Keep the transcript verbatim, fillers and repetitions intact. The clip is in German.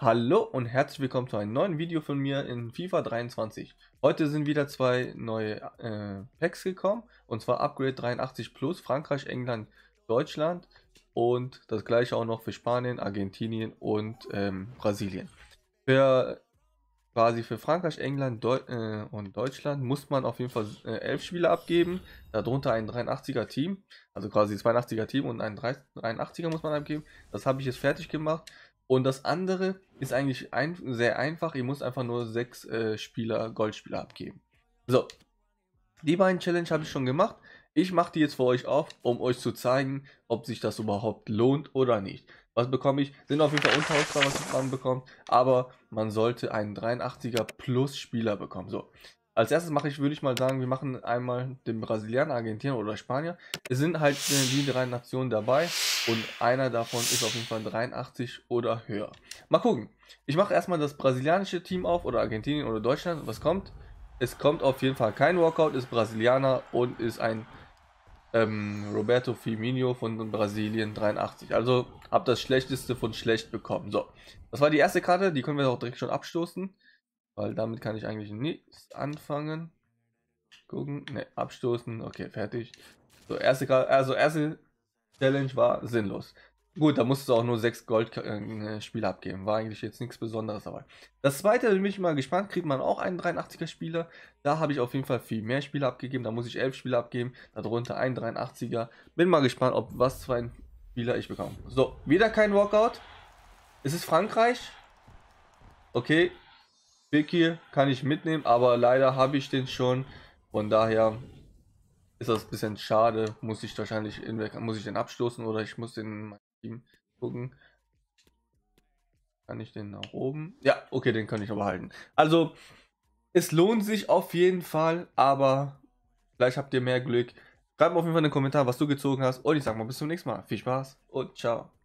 Hallo und herzlich willkommen zu einem neuen Video von mir in FIFA dreiundzwanzig. Heute sind wieder zwei neue äh, Packs gekommen, und zwar Upgrade dreiundachtzig Plus, Frankreich, England, Deutschland und das gleiche auch noch für Spanien, Argentinien und ähm, Brasilien. Für quasi für Frankreich, England Deu äh, und Deutschland muss man auf jeden Fall äh, elf Spieler abgeben, darunter ein dreiundachtziger Team, also quasi zweiundachtziger Team und ein dreiundachtziger muss man abgeben. Das habe ich jetzt fertig gemacht. Und das andere ist eigentlich ein, sehr einfach. Ihr müsst einfach nur sechs äh, Spieler, Goldspieler abgeben. So, die beiden Challenge habe ich schon gemacht. Ich mache die jetzt für euch auf, um euch zu zeigen, ob sich das überhaupt lohnt oder nicht. Was bekomme ich? Sind auf jeden Fall untauschbar, was man bekommt, aber man sollte einen dreiundachtziger plus Spieler bekommen. So, als erstes mache ich, würde ich mal sagen, wir machen einmal den Brasilianer, Argentinier oder Spanier. Es sind halt äh, die drei Nationen dabei und einer davon ist auf jeden Fall dreiundachtzig oder höher. Mal gucken. Ich mache erstmal das brasilianische Team auf oder Argentinien oder Deutschland. Was kommt? Es kommt auf jeden Fall kein Walkout, ist Brasilianer und ist ein ähm, Roberto Firmino von Brasilien dreiundachtzig. Also habe das Schlechteste von schlecht bekommen. So, das war die erste Karte, die können wir auch direkt schon abstoßen, weil damit kann ich eigentlich nichts anfangen. Gucken, ne, abstoßen, okay, fertig. So, erste Karte, also erste Challenge war sinnlos. Gut, da musst du auch nur sechs Gold-Spiele abgeben. War eigentlich jetzt nichts Besonderes dabei. Das zweite, da bin ich mal gespannt, kriegt man auch einen dreiundachtziger Spieler. Da habe ich auf jeden Fall viel mehr Spiele abgegeben. Da muss ich elf Spiele abgeben. Darunter ein dreiundachtziger. Bin mal gespannt, ob was für ein Spieler ich bekomme. So, wieder kein Walkout. Es ist Frankreich. Okay. Fekir kann ich mitnehmen, aber leider habe ich den schon. Von daher ist das ein bisschen schade. Muss ich wahrscheinlich in, muss ich den abstoßen oder ich muss den Team gucken. Kann ich den nach oben? Ja, okay, den kann ich aber halten. Also, es lohnt sich auf jeden Fall, aber vielleicht habt ihr mehr Glück. Schreibt mir auf jeden Fall in den Kommentaren, was du gezogen hast. Und ich sag mal, bis zum nächsten Mal. Viel Spaß und ciao.